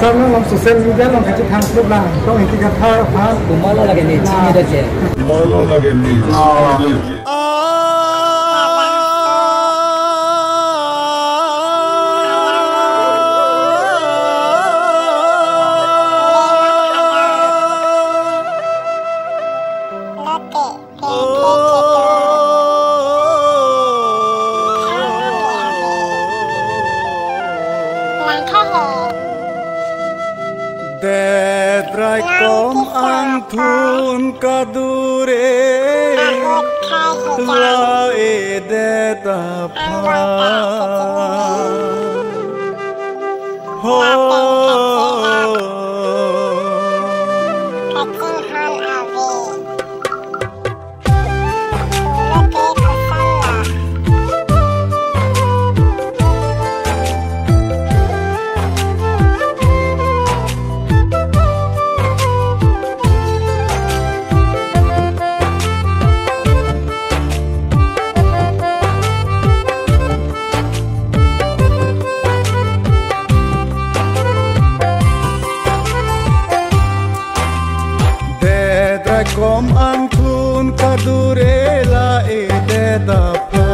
Sana dalam sosial media dalam kecil kan sebelum kau ini kata apa? Malah lagi ni cini dah je. Malah lagi ni. Dedrai kom antun kadure la edeta pa kom angkun kadure la edeta pa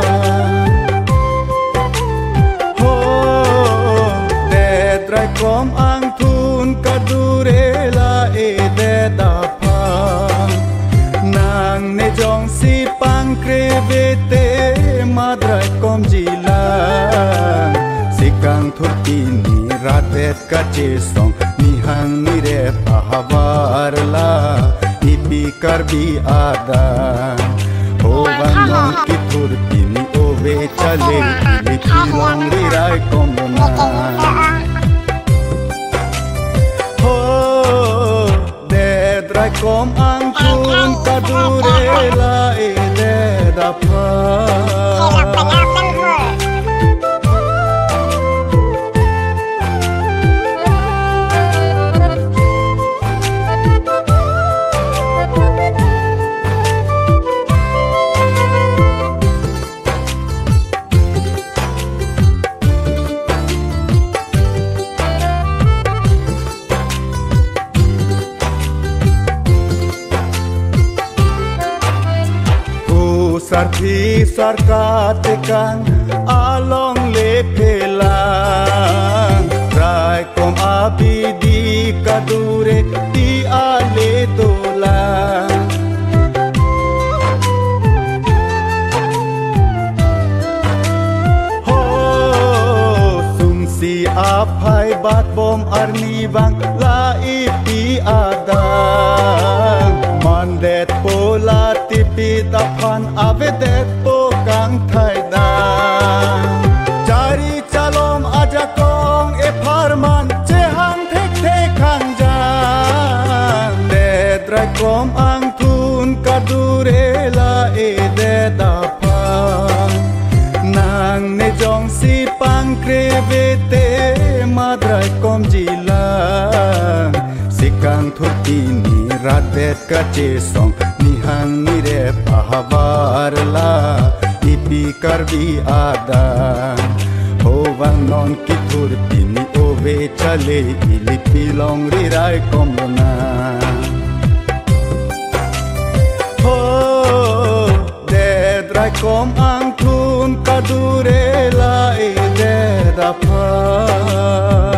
ho dedrai kom angkun kadure la edeta pa nang ne jong si pang krevete madrai kom jila sikang thutini ratet kache song nihang nire pahavar la karbi ada Ovanong kitur pini ove chale Likilong lirai komona Ho dedrai kom angkun kadure la ededapa Sarthi sarkatekan along lepelang Rai kom abidi kadure di ale dolang Ho sumsi apai bat bom arni bang la ipi adang Mandet pola tipi tapan avedet po kang thaidan Jari calom aja kong e farman cehang thek thekang jan Dedrai kom angkun kadure la ededapan Nang ne jong si pang krevete madrai kom jilang Sikang thutini ratet kache song nihang nire pahavar la ipi karbi ada hovang non kitur pini ove chale ilipi long rirai komona ho dedrai kom angkun kadure la ededapa